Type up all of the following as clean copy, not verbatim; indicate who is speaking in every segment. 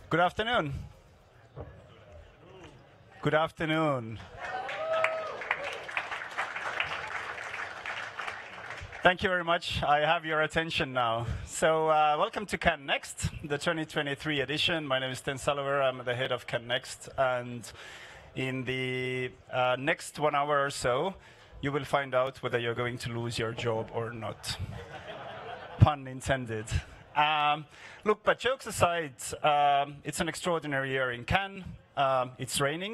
Speaker 1: Good afternoon. Good afternoon. Thank you very much. I have your attention now. So welcome to Can Next, the 2023 edition. My name is Sten Salver. I'm the head of Can Next. And in the next 1 hour or so, you will find out whether you're going to lose your job or not. Pun intended. Look, but jokes aside, it's an extraordinary year in Cannes. It's raining,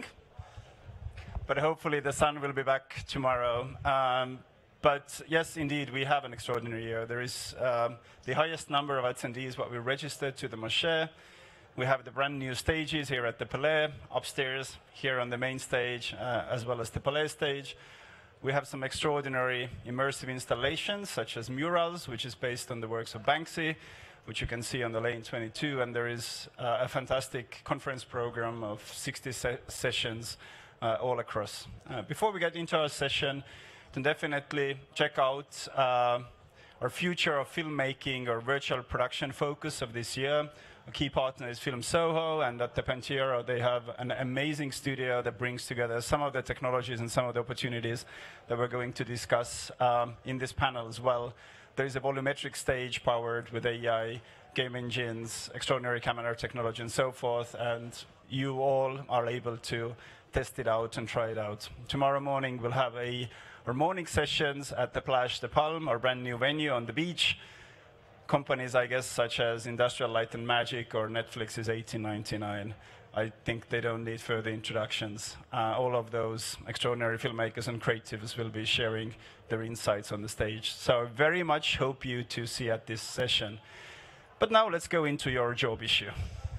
Speaker 1: but hopefully the sun will be back tomorrow. But yes, indeed, we have an extraordinary year. There is the highest number of attendees what we registered to the Moshe. We have the brand new stages here at the Palais, upstairs, here on the main stage, as well as the Palais stage. We have some extraordinary immersive installations, such as murals, which is based on the works of Banksy, which you can see on the Lane 22. And there is a fantastic conference program of 60 sessions all across. Before we get into our session, then definitely check out our future of filmmaking or virtual production focus of this year. A key partner is Film Soho, and at the Pantiero, they have an amazing studio that brings together some of the technologies and some of the opportunities that we're going to discuss in this panel as well. There is a volumetric stage powered with AI, game engines, extraordinary camera technology, and so forth, and you all are able to test it out and try it out. Tomorrow morning, we'll have our morning sessions at the Plage de Palme, our brand new venue on the beach. Companies, I guess, such as Industrial Light and Magic or Netflix is $18.99. I think they don't need further introductions. All of those extraordinary filmmakers and creatives will be sharing their insights on the stage. So I very much hope you to see at this session. But now let's go into your job issue.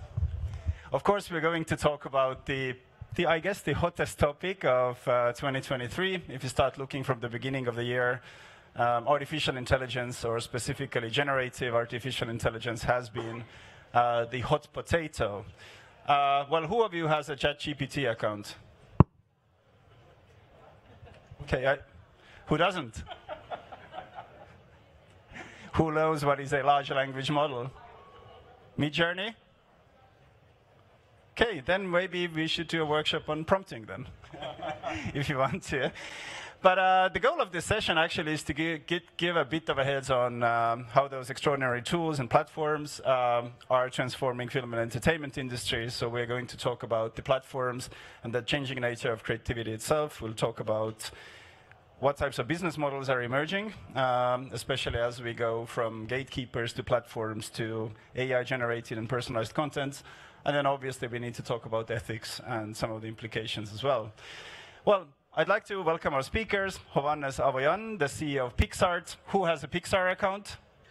Speaker 1: Of course, we're going to talk about I guess, the hottest topic of 2023. If you start looking from the beginning of the year, artificial intelligence, or specifically generative artificial intelligence, has been the hot potato. Well, who of you has a ChatGPT account? Okay, who doesn't? Who knows what is a large language model? Midjourney? Okay, then maybe we should do a workshop on prompting then, if you want to. But the goal of this session actually is to give a bit of a heads on how those extraordinary tools and platforms are transforming film and entertainment industries. So we're going to talk about the platforms and the changing nature of creativity itself. We'll talk about what types of business models are emerging, especially as we go from gatekeepers to platforms to AI-generated and personalized content. And then obviously we need to talk about ethics and some of the implications as well. Well, I'd like to welcome our speakers, Hovhannes Avoyan, the CEO of Pixart. Who has a Pixar account?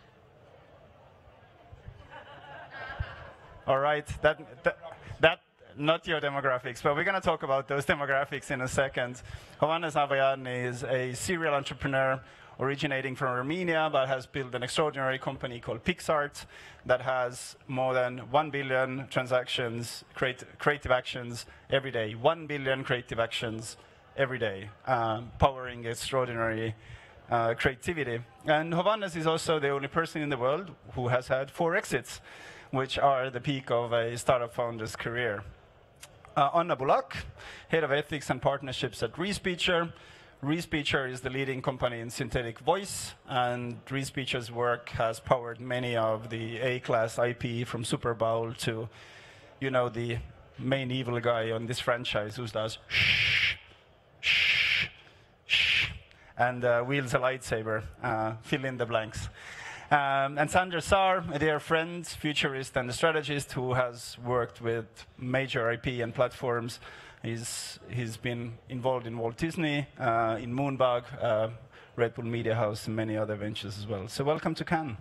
Speaker 1: All right, that not your demographics, but we're going to talk about those demographics in a second. Hovhannes Avoyan is a serial entrepreneur originating from Armenia, but has built an extraordinary company called Pixart that has more than 1 billion transactions, creative actions every day. 1 billion creative actions every day, powering extraordinary creativity. And Hovhannes is also the only person in the world who has had 4 exits, which are the peak of a startup founder's career. Anna Bulak, head of ethics and partnerships at Respeecher. Respeecher is the leading company in synthetic voice, and Respeecher's work has powered many of the A-class IP from Super Bowl to, you know, the main evil guy on this franchise who does shh, shh, shh, and wields a lightsaber. Fill in the blanks. And Sander Saar, a dear friend, futurist and strategist who has worked with major IP and platforms. He's been involved in Walt Disney, in Moonbug, Red Bull Media House, and many other ventures as well. So welcome to Cannes.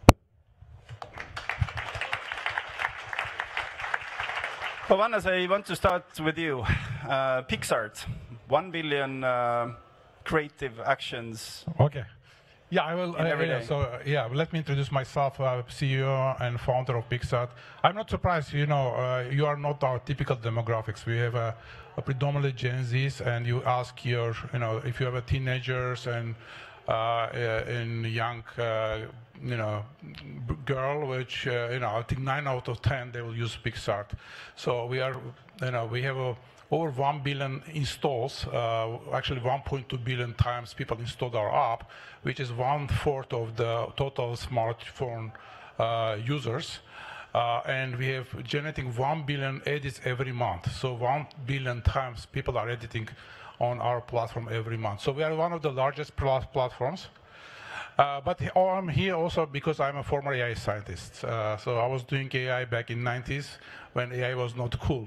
Speaker 1: Hovhannes, I want to start with you. Pixart, 1 billion creative actions.
Speaker 2: Okay. Yeah, I will. Let me introduce myself. I'm CEO and founder of Pixart. I'm not surprised. You know, you are not our typical demographics. We have a predominantly Gen Zs, and you ask if you have teenagers and young girl, which I think 9 out of 10 they will use PicsArt. So we are, we have over 1 billion installs. Actually, 1.2 billion times people installed our app, which is 1/4 of the total smartphone users. And we have generating 1 billion edits every month. So 1 billion times people are editing on our platform every month. So we are one of the largest platforms. But I'm here also because I'm a former AI scientist. So I was doing AI back in the 90s when AI was not cool.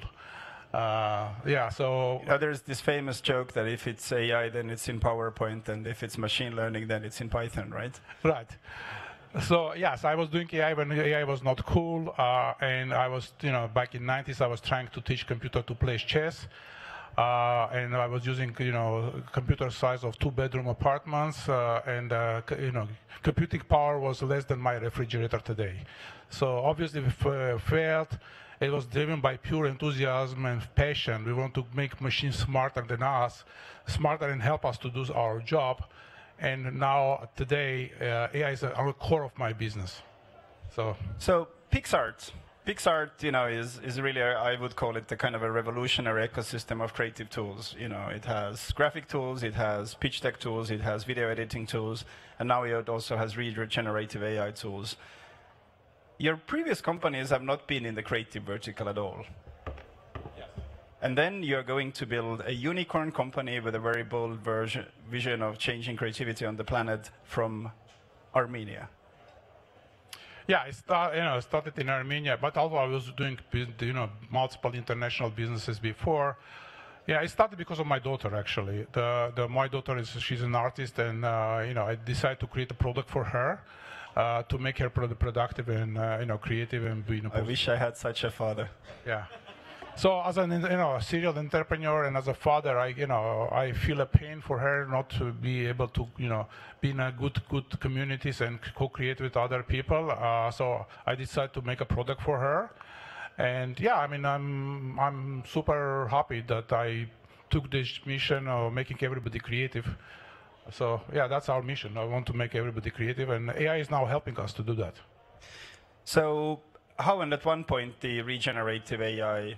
Speaker 2: So
Speaker 1: there's this famous joke that if it's AI, then it's in PowerPoint, and if it's machine learning, then it's in Python, right?
Speaker 2: Right. So yes, I was doing AI when AI was not cool, and I was, back in the 90s, I was trying to teach computer to play chess, and I was using, computer size of 2-bedroom apartments, and computing power was less than my refrigerator today. So obviously we failed. It was driven by pure enthusiasm and passion. We want to make machines smarter than us, smarter and help us to do our job. And now, today, AI is at the core of my business. So
Speaker 1: PicsArt, is really, I would call it the kind of a revolutionary ecosystem of creative tools. It has graphic tools, it has pitch deck tools, it has video editing tools, and now it also has generative AI tools. Your previous companies have not been in the creative vertical at all. And then you're going to build a unicorn company with a very bold vision of changing creativity on the planet from Armenia.
Speaker 2: Yeah, I started in Armenia, but although I was doing multiple international businesses before, it started because of my daughter, actually. My daughter she's an artist, and I decided to create a product for her to make her productive and creative and be.
Speaker 1: I wish I had such a father.
Speaker 2: Yeah. So as a serial entrepreneur and as a father, I feel a pain for her not to be able to be in a good communities and co-create with other people. So I decided to make a product for her, and I'm super happy that I took this mission of making everybody creative. So that's our mission. I want to make everybody creative, and AI is now helping us to do that.
Speaker 1: So how, and at one point, the regenerative AI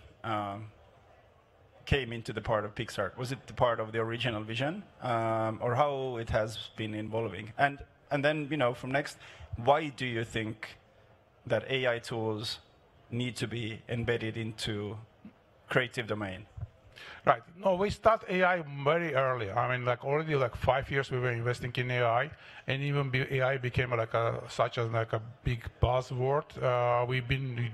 Speaker 1: came into the part of PicsArt? Was it the part of the original vision, or how it has been evolving? And then, from next, why do you think that AI tools need to be embedded into creative domain?
Speaker 2: Right. No, we start AI very early. Already 5 years we were investing in AI, and even AI became such a big buzzword. We've been,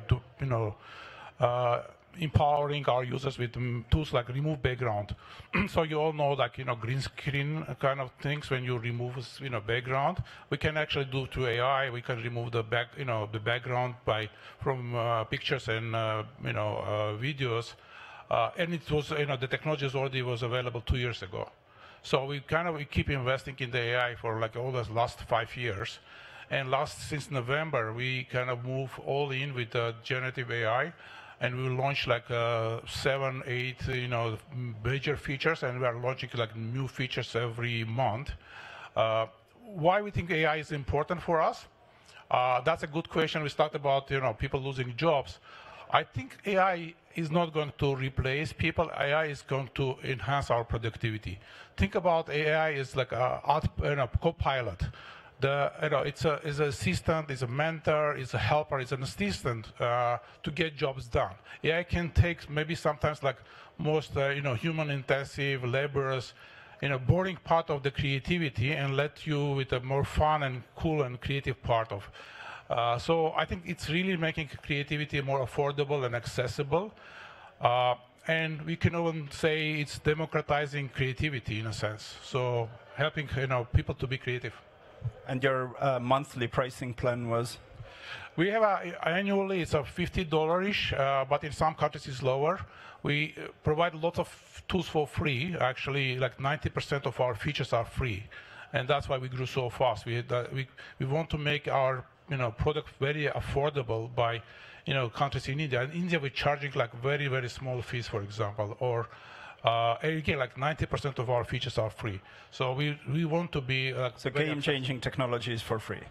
Speaker 2: empowering our users with tools like remove background. So you all know, green screen kind of things. When you remove, background, we can actually do through AI. We can remove the background from pictures and videos. And it was, the technology already was available 2 years ago. So we keep investing in the AI for all the last 5 years. And since November, we move all in with generative AI. And we will launch 7, 8, major features, and we are launching new features every month. Why we think AI is important for us? That's a good question. We start about people losing jobs. I think AI is not going to replace people. AI is going to enhance our productivity. Think about AI as a co-pilot. It's an assistant, it's a mentor, it's a helper, it's an assistant to get jobs done. AI can take maybe sometimes most human-intensive, laborious, boring part of the creativity and let you with a more fun and cool and creative part of. So I think it's really making creativity more affordable and accessible. And we can even say it's democratizing creativity in a sense. So helping people to be creative.
Speaker 1: And your monthly pricing plan was?
Speaker 2: We have annually it's a $50-ish, but in some countries it's lower. We provide lots of tools for free. Actually, 90% of our features are free, and that's why we grew so fast. We want to make our product very affordable by countries in India. In India, we're charging very, very small fees, for example, or again, 90% of our features are free. So we want to be
Speaker 1: so game-changing technologies for free.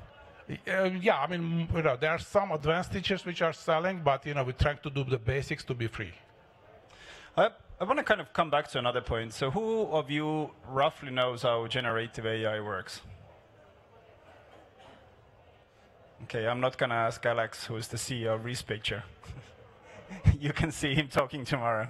Speaker 2: Yeah, I mean, there are some advanced features which are selling, but we're trying to do the basics to be free.
Speaker 1: I want to kind of come back to another point. So who of you roughly knows how generative AI works? Okay, I'm not going to ask Alex, who is the CEO of Respecture. You can see him talking tomorrow.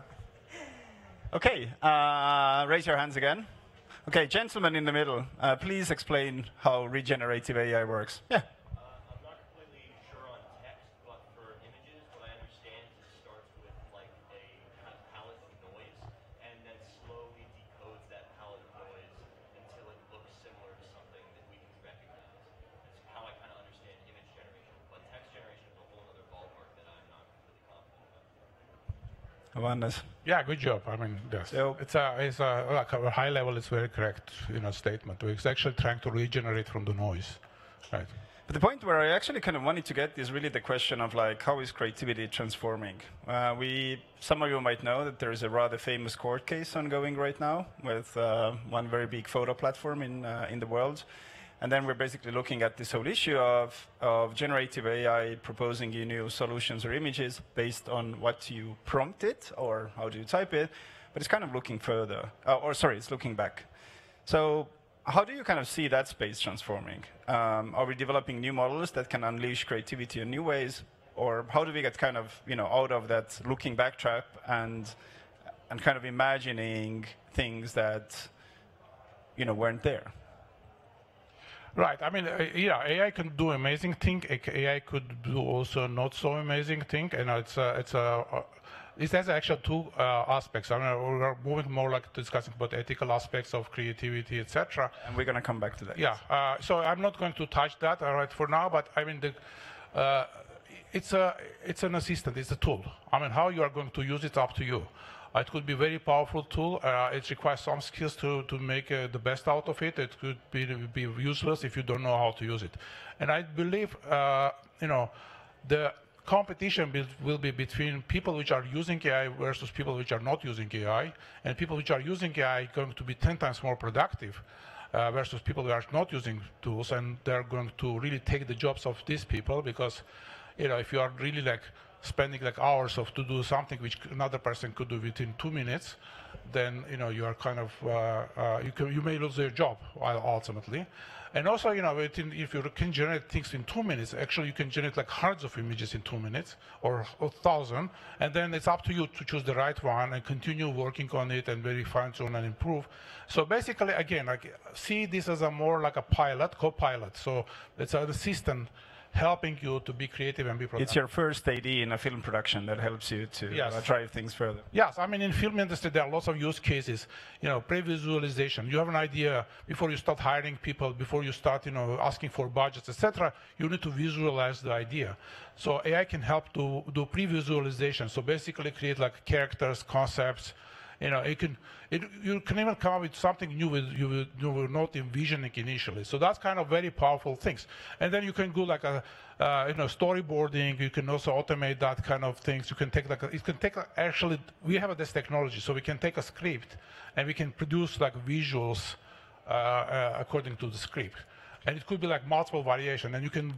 Speaker 1: Okay, raise your hands again. Okay, gentleman in the middle, please explain how regenerative AI works. Yeah.
Speaker 3: I'm not completely sure on text, but for images, what I understand is it starts with like a kind of palette of noise, and then slowly decodes that palette of noise until it looks similar to something that we can recognize. That's how I kind of understand image generation. But text generation is a whole other ballpark that I'm not completely confident about.
Speaker 1: Awareness.
Speaker 2: Yeah, good job. I mean, yes. So it's like a high level. It's very correct, statement. We're actually trying to regenerate from the noise, right?
Speaker 1: But the point where I actually kind of wanted to get is really the question of like, how is creativity transforming? Some of you might know that there is a rather famous court case ongoing right now with one very big photo platform in the world. And then we're basically looking at this whole issue of generative AI proposing you new solutions or images based on what you prompt it or how do you type it. But it's kind of looking further. It's looking back. So how do you kind of see that space transforming? Are we developing new models that can unleash creativity in new ways? Or how do we get kind of out of that looking back trap and kind of imagining things that weren't there?
Speaker 2: Right. I mean, yeah, AI can do amazing thing. AI could do also not so amazing thing, and it has actually two aspects. I mean, we're moving more like discussing about ethical aspects of creativity, etc.
Speaker 1: And we're going to come back to that.
Speaker 2: Yeah. So I'm not going to touch that right for now, but I mean, it's an assistant. It's a tool. I mean, how you are going to use it, up to you. It could be a very powerful tool. It requires some skills to make the best out of it. It could be useless if you don't know how to use it. And I believe, the competition will be between people which are using AI versus people which are not using AI. And people which are using AI are going to be 10 times more productive versus people who are not using tools. And they're going to really take the jobs of these people because, if you are really like spending like hours to do something which another person could do within 2 minutes, then you are kind of you may lose your job ultimately. And also if you can generate things in 2 minutes, actually you can generate like hundreds of images in 2 minutes or 1,000, and then it's up to you to choose the right one and continue working on it and very fine-tune and improve. So basically, again, like see this as a more like a co-pilot. So it's an assistant helping you to be creative and be productive.
Speaker 1: It's your first AD in a film production that helps you to drive things further.
Speaker 2: Yes, I mean, in film industry, there are lots of use cases. Pre-visualization. You have an idea before you start hiring people, before you start, asking for budgets, etc. You need to visualize the idea. So AI can help to do pre-visualization. So basically create like characters, concepts. You can even come up with something new you were not envisioning initially. So that's kind of very powerful things. And then you can do like a storyboarding. You can also automate that kind of things. You can take actually we have this technology, so we can take a script and we can produce like visuals according to the script. And it could be like multiple variation, and you can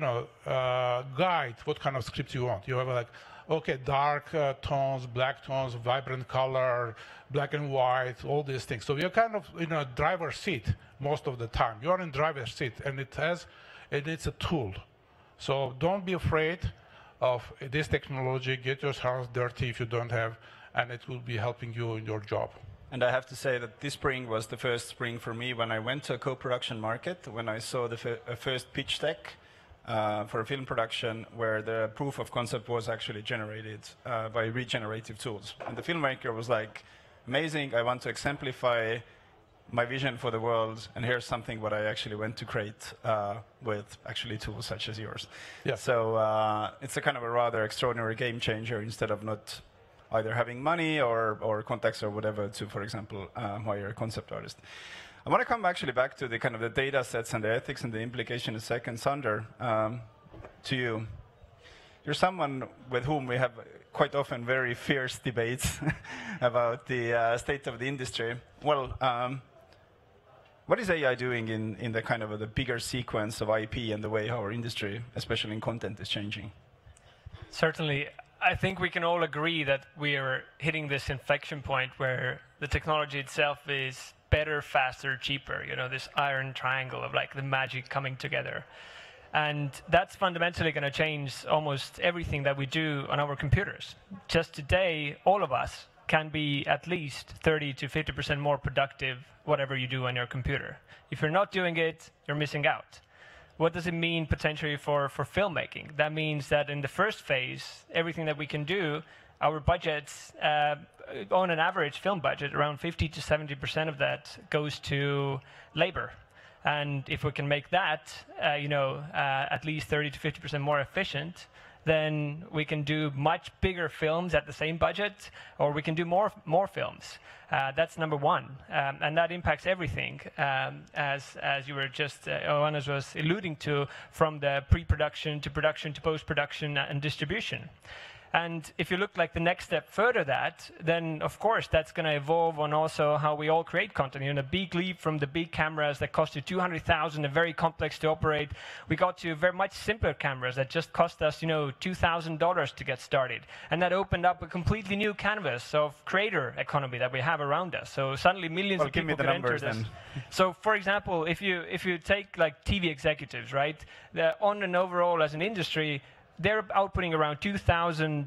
Speaker 2: guide what kind of script you want. You have like, okay, dark tones, black tones, vibrant color, black and white, all these things. So you're kind of in a driver's seat most of the time. You're in driver's seat, and it's a tool. So don't be afraid of this technology. Get your hands dirty if you don't have, and it will be helping you in your job.
Speaker 1: And I have to say that this spring was the first spring for me when I went to a co-production market, when I saw the first pitch deck for a film production where the proof of concept was actually generated by regenerative tools. And the filmmaker was like, amazing, I want to exemplify my vision for the world, and here's something what I actually went to create with actually tools such as yours.
Speaker 2: Yeah.
Speaker 1: So it's a kind of a rather extraordinary game changer instead of not either having money or contacts or whatever to, for example, hire a concept artist. I want to come actually back to the kind of the data sets and the ethics and the implication in a second. Sander, to you. You're someone with whom we have quite often very fierce debates about the state of the industry. Well, What is AI doing in the kind of the bigger sequence of IP and the way our industry, especially in content, is changing?
Speaker 4: Certainly. I think we can all agree that we are hitting this inflection point where the technology itself is better, faster, cheaper. You know, this iron triangle of like the magic coming together. And that's fundamentally going to change almost everything that we do on our computers. Just today, all of us can be at least 30 to 50% more productive whatever you do on your computer. If you're not doing it, you're missing out. What does it mean potentially for filmmaking? That means that in the first phase, everything that we can do, our budgets, on an average film budget, around 50 to 70% of that goes to labor. And if we can make that, at least 30 to 50% more efficient, then we can do much bigger films at the same budget, or we can do more films. That's number one, and that impacts everything, as you were just, Johannes was alluding to, from the pre-production to production to post-production and distribution. And if you look like the next step further that, then of course that's going to evolve on also how we all create content. You know, the big leap from the big cameras that cost you $200,000 and very complex to operate, we got to very much simpler cameras that just cost us, $2,000 to get started. And that opened up a completely new canvas of creator economy that we have around us. So suddenly millions of people can enter this. So for example, if you take like TV executives, right, on and overall as an industry, they're outputting around 2,000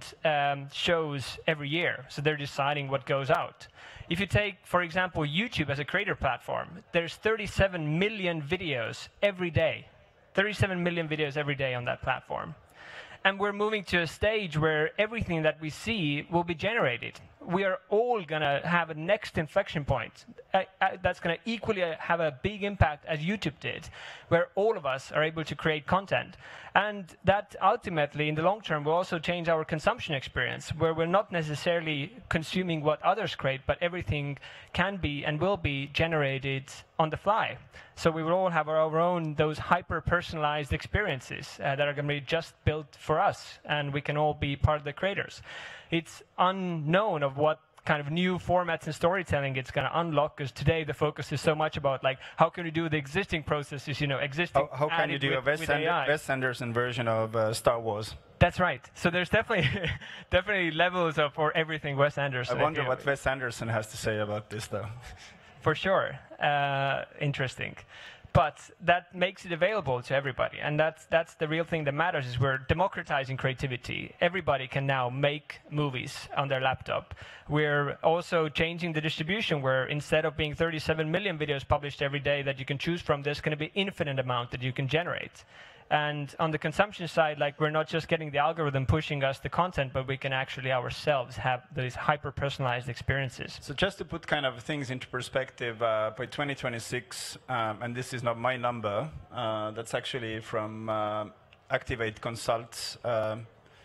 Speaker 4: shows every year, so they're deciding what goes out. If you take, for example, YouTube as a creator platform, there's 37 million videos every day. 37 million videos every day on that platform. And we're moving to a stage where everything that we see will be generated. We are all going to have a next inflection point that's going to equally have a big impact as YouTube did, where all of us are able to create content. And that ultimately, in the long term, will also change our consumption experience, where we're not necessarily consuming what others create, but everything can be and will be generated on the fly. So we will all have our own, those hyper-personalized experiences that are going to be just built for us, and we can all be part of the creators. It's unknown of what kind of new formats and storytelling it's going to unlock, because today the focus is so much about like how can you do the existing processes, existing.
Speaker 1: How can you do a Wes Anderson version of Star Wars?
Speaker 4: That's right. So there's definitely levels of for everything Wes Anderson.
Speaker 1: I wonder what Wes Anderson has to say about this, though.
Speaker 4: For sure, interesting. But that makes it available to everybody, and that's the real thing that matters. Is we're democratizing creativity. Everybody can now make movies on their laptop. We're also changing the distribution, where instead of being 37 million videos published every day that you can choose from, there's going to be infinite amount that you can generate. And on the consumption side, like, we're not just getting the algorithm pushing us the content, but we can actually ourselves have these hyper-personalized experiences.
Speaker 1: So just to put kind of things into perspective, by 2026, and this is not my number, that's actually from Activate Consult's the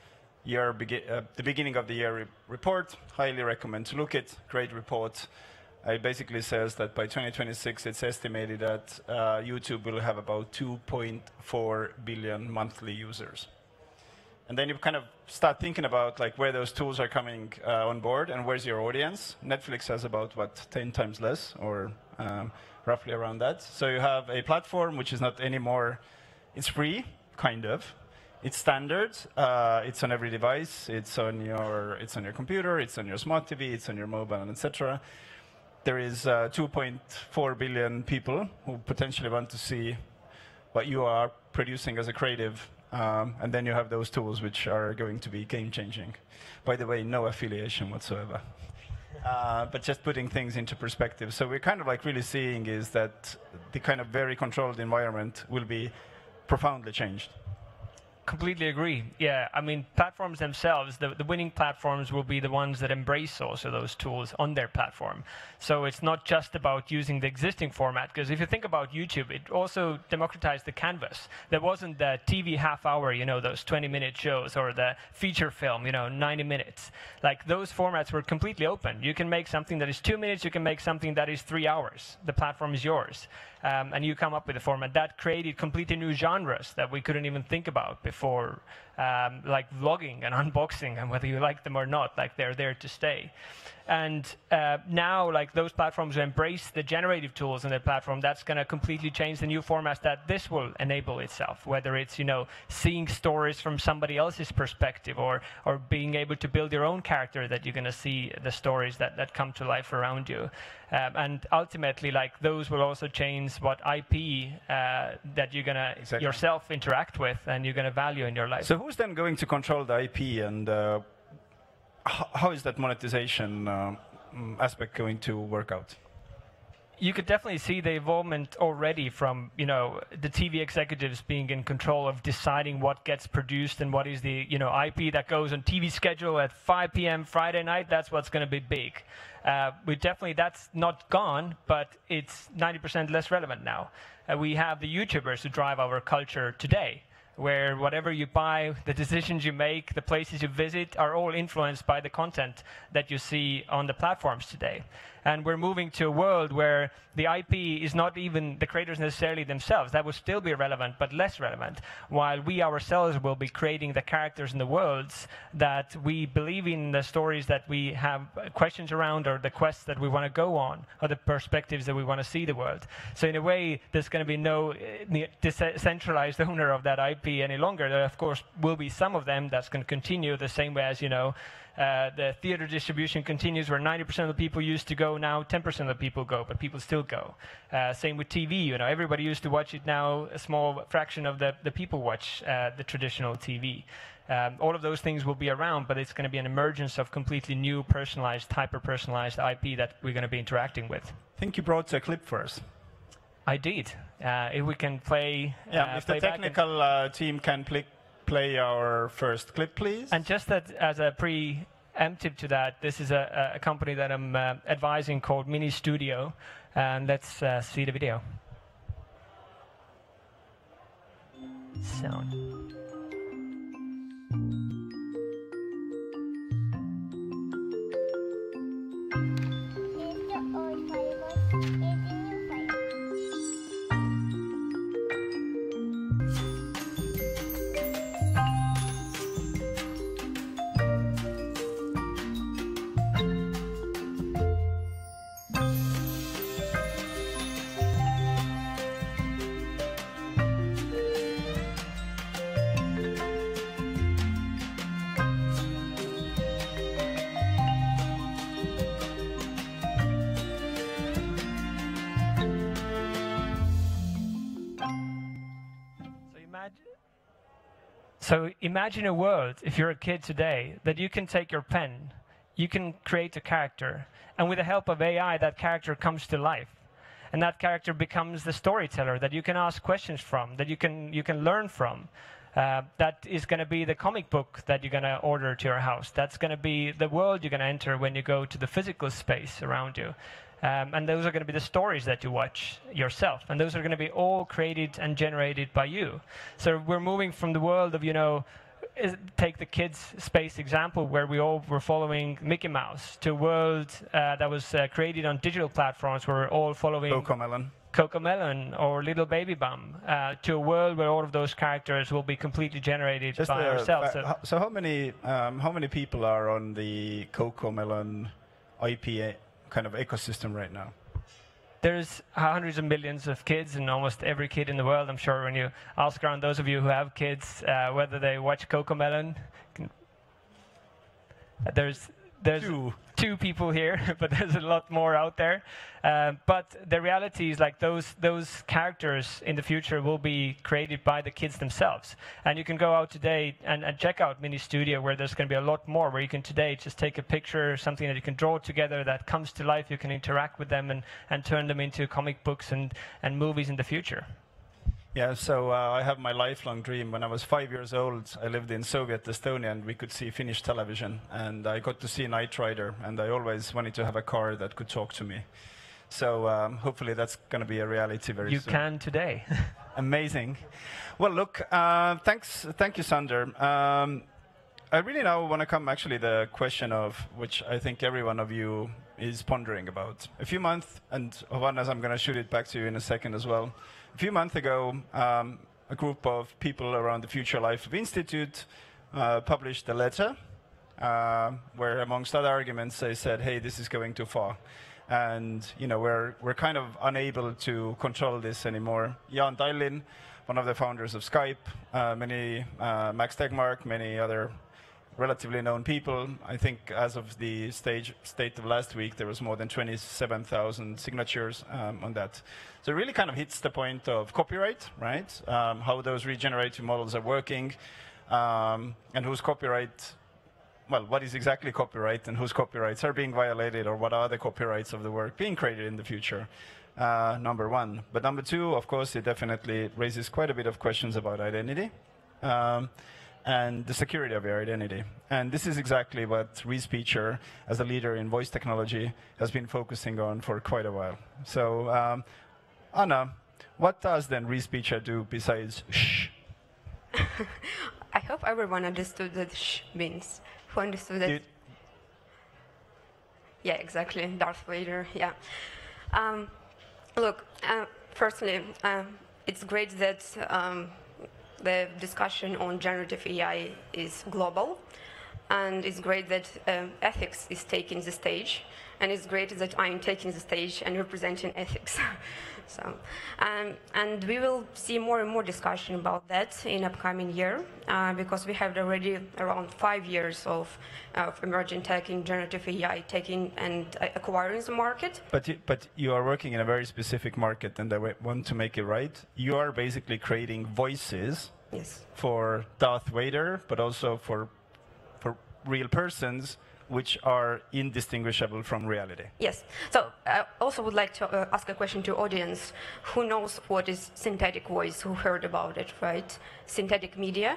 Speaker 1: beginning of the year report. Highly recommend to look at. Great report. It basically says that by 2026, it's estimated that YouTube will have about 2.4 billion monthly users. And then you kind of start thinking about like where those tools are coming on board and where's your audience. Netflix has about, 10 times less, or roughly around that. So you have a platform which is not anymore, it's free, kind of. It's standard. It's on every device. It's on your computer. It's on your smart TV. It's on your mobile, and etc. There is 2.4 billion people who potentially want to see what you are producing as a creative. And then you have those tools which are going to be game-changing. By the way, no affiliation whatsoever. But just putting things into perspective. So we're kind of like really seeing is that the kind of very controlled environment will be profoundly changed.
Speaker 4: Completely agree. Yeah, I mean, platforms themselves, the winning platforms will be the ones that embrace also those tools on their platform. So it's not just about using the existing format, because if you think about YouTube, it also democratized the canvas. There wasn't the TV half hour, those 20-minute shows, or the feature film, 90 minutes. Like, those formats were completely open. You can make something that is 2 minutes, you can make something that is 3 hours. The platform is yours. And you come up with a format that created completely new genres that we couldn't even think about before like vlogging and unboxing, and whether you like them or not, like they're there to stay. And now, like those platforms embrace the generative tools in their platform, that's going to completely change the new formats that this will enable itself. Whether it's seeing stories from somebody else's perspective, or being able to build your own character that you're going to see the stories that come to life around you. And ultimately, like those will also change what IP that you're going to yourself interact with and you're going to value in your life.
Speaker 1: So who's then going to control the IP, and how is that monetization aspect going to work out?
Speaker 4: You could definitely see the evolvement already from the TV executives being in control of deciding what gets produced and what is the IP that goes on TV schedule at 5 p.m. Friday night. That's what's going to be big. That's not gone, but it's 90% less relevant now. We have the YouTubers who drive our culture today, where whatever you buy, the decisions you make, the places you visit are all influenced by the content that you see on the platforms today. And we're moving to a world where the IP is not even the creators necessarily themselves. That will still be relevant, but less relevant, while we ourselves will be creating the characters and the worlds that we believe in, the stories that we have questions around, or the quests that we want to go on, or the perspectives that we want to see the world. So in a way, there's going to be no decentralized owner of that IP any longer. There, of course, will be some of them that's going to continue the same way as, the theater distribution continues, where 90% of the people used to go, now 10% of the people go, but people still go. Same with TV, everybody used to watch it, now a small fraction of the people watch the traditional TV. All of those things will be around, but it's going to be an emergence of completely new, personalized, hyper-personalized IP that we're going to be interacting with.
Speaker 1: I think you brought a clip for us.
Speaker 4: I did. If we can play...
Speaker 1: if the technical team can play our first clip, please.
Speaker 4: And just as a preemptive to that, this is a company that I'm advising called Mini Studio. And let's see the video. Sound. So imagine a world, if you're a kid today, that you can take your pen, you can create a character, and with the help of AI, that character comes to life. And that character becomes the storyteller that you can ask questions from, that you can learn from. That is going to be the comic book that you're going to order to your house. That's going to be the world you're going to enter when you go to the physical space around you. And those are going to be the stories that you watch yourself. And those are going to be all created and generated by you. So we're moving from the world of, take the kids' space example, where we all were following Mickey Mouse, to a world that was created on digital platforms where we're all following Cocomelon or Little Baby Bum, to a world where all of those characters will be completely generated by ourselves.
Speaker 1: So how many people are on the Cocomelon IP kind of ecosystem right now?
Speaker 4: There's hundreds of millions of kids, and almost every kid in the world, I'm sure, when you ask around those of you who have kids, whether they watch Cocomelon, there's two people here, but there's a lot more out there. But the reality is, like, those characters in the future will be created by the kids themselves. And you can go out today and check out Mini Studio, where there's going to be a lot more, where you can today just take a picture, something that you can draw together that comes to life. You can interact with them and turn them into comic books and movies in the future.
Speaker 1: Yeah, so I have my lifelong dream. When I was 5 years old, I lived in Soviet Estonia, and we could see Finnish television. And I got to see Knight Rider, and I always wanted to have a car that could talk to me. So hopefully that's going to be a reality very soon.
Speaker 4: You can today.
Speaker 1: Amazing. Well, look, thank you, Sander. I really now want to come actually the question of which I think every one of you is pondering about. A few months, and Hovannes, I'm going to shoot it back to you in a second as well. A few months ago, a group of people around the Future Life of Institute published a letter where, amongst other arguments, they said, hey, this is going too far. And we're kind of unable to control this anymore. Jan Dalle, one of the founders of Skype, Max Tegmark, many other relatively known people. I think as of the state of last week, there was more than 27,000 signatures on that. So it really kind of hits the point of copyright, right? How those regenerative models are working, and whose copyright, well, what is exactly copyright and whose copyrights are being violated, or what are the copyrights of the work being created in the future, number one. But number two, of course, it definitely raises quite a bit of questions about identity. And the security of your identity. And this is exactly what Respeecher, as a leader in voice technology, has been focusing on for quite a while. So, Anna, what does then Respeecher do besides shh?
Speaker 5: I hope everyone understood that shh means. Who understood that? Yeah, exactly. Darth Vader, yeah. Look, firstly, it's great that the discussion on generative AI is global, and it's great that ethics is taking the stage, and it's great that I'm taking the stage and representing ethics. So, and we will see more and more discussion about that in upcoming year, because we have already around 5 years of emerging tech in generative AI taking and acquiring the market.
Speaker 1: But you are working in a very specific market, and I want to make it right. You are basically creating voices,
Speaker 5: yes,
Speaker 1: for Darth Vader, but also for real persons, which are indistinguishable from reality.
Speaker 5: Yes. So I also would like to ask a question to audience. Who knows what is synthetic voice? Who heard about it, right? Synthetic media?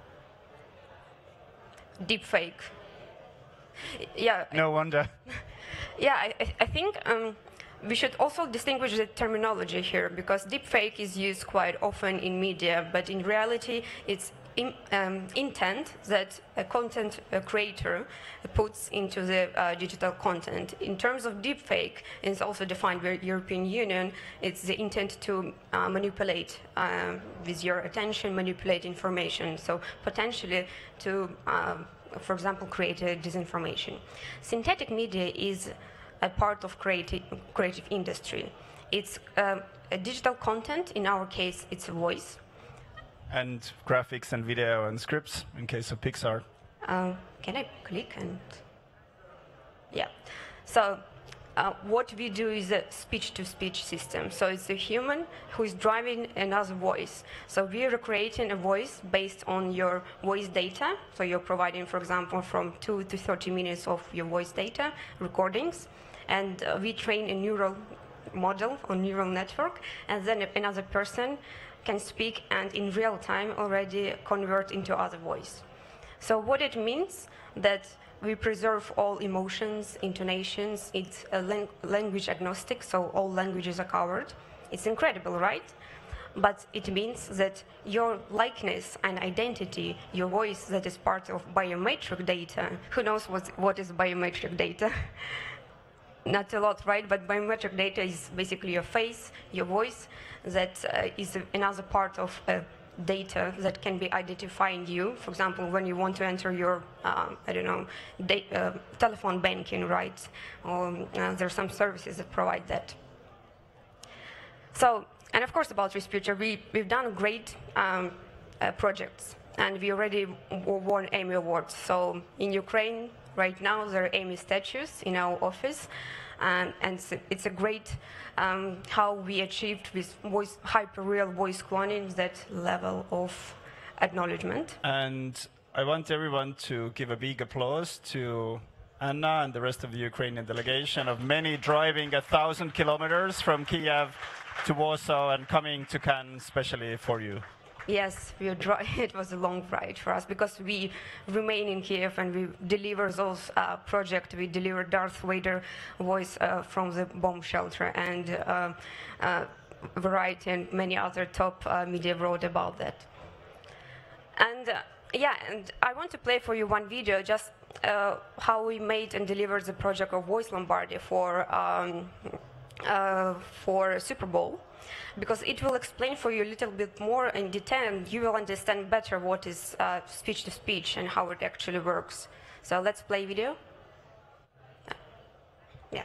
Speaker 5: Deepfake? Yeah.
Speaker 1: No wonder.
Speaker 5: Yeah, I think we should also distinguish the terminology here, because deepfake is used quite often in media, but in reality it's intent that a content creator puts into the digital content. In terms of deepfake, it's also defined by the European Union. It's the intent to manipulate with your attention, manipulate information. So potentially to, for example, create a disinformation. Synthetic media is a part of creative industry. It's a digital content. In our case, it's a voice.
Speaker 1: And graphics and video and scripts, in case of Pixar.
Speaker 5: Can I click and... Yeah. So what we do is a speech-to-speech system. So it's a human who is driving another voice. So we are creating a voice based on your voice data. So you're providing, for example, from 2 to 30 minutes of your voice data recordings. And we train a neural model or neural network. And then another person can speak and in real time already convert into other voice. So what it means that we preserve all emotions, intonations. It's a language agnostic, so all languages are covered. It's incredible, right? But it means that your likeness and identity, your voice that is part of biometric data, who knows what is biometric data? Not a lot, right? But biometric data is basically your face, your voice, that is another part of data that can be identifying you. For example, when you want to enter your, I don't know, telephone banking, right? Or there are some services that provide that. So, and of course about Respeecher, we've done great projects, and we already won Emmy Awards. So in Ukraine, right now, there are Emmy statues in our office. And it's a great how we achieved with hyper-real voice cloning that level of acknowledgement.
Speaker 1: And I want everyone to give a big applause to Anna and the rest of the Ukrainian delegation, of many driving 1,000 kilometers from Kiev to Warsaw and coming to Cannes especially for you.
Speaker 5: Yes, it was a long ride for us because we remain in Kiev and we deliver those projects. We deliver Darth Vader voice from the bomb shelter, and Variety and many other top media wrote about that. And yeah, and I want to play for you one video, just how we made and delivered the project of Voice Lombardy for for Super Bowl, because it will explain for you a little bit more in detail, and you will understand better what is speech-to-speech and how it actually works. So let's play video. Yeah.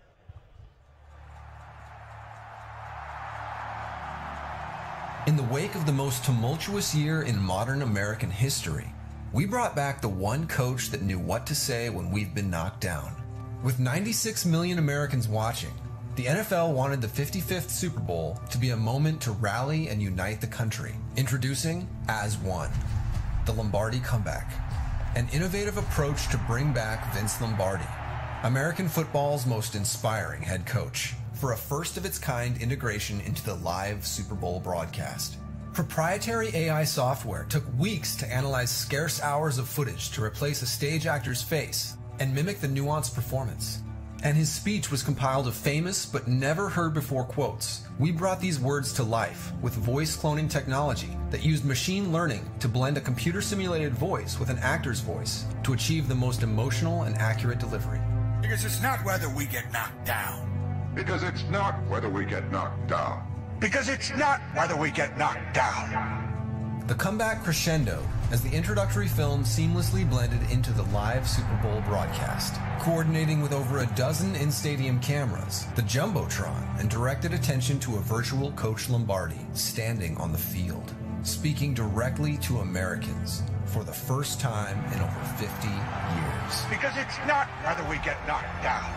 Speaker 6: In the wake of the most tumultuous year in modern American history, we brought back the one coach that knew what to say when we've been knocked down. With 96 million Americans watching, the NFL wanted the 55th Super Bowl to be a moment to rally and unite the country. Introducing As One, the Lombardi comeback, an innovative approach to bring back Vince Lombardi, American football's most inspiring head coach, for a first-of-its-kind integration into the live Super Bowl broadcast. Proprietary AI software took weeks to analyze scarce hours of footage to replace a stage actor's face and mimic the nuanced performance. And his speech was compiled of famous but never heard before quotes. We brought these words to life with voice cloning technology that used machine learning to blend a computer-simulated voice with an actor's voice to achieve the most emotional and accurate delivery.
Speaker 7: Because it's not whether we get knocked down.
Speaker 8: Because it's not whether we get knocked down.
Speaker 7: Because it's not whether we get knocked down.
Speaker 6: The comeback crescendoed as the introductory film seamlessly blended into the live Super Bowl broadcast, coordinating with over a dozen in-stadium cameras, the Jumbotron, and directed attention to a virtual Coach Lombardi standing on the field, speaking directly to Americans for the first time in over 50 years.
Speaker 7: Because it's not whether we get knocked down,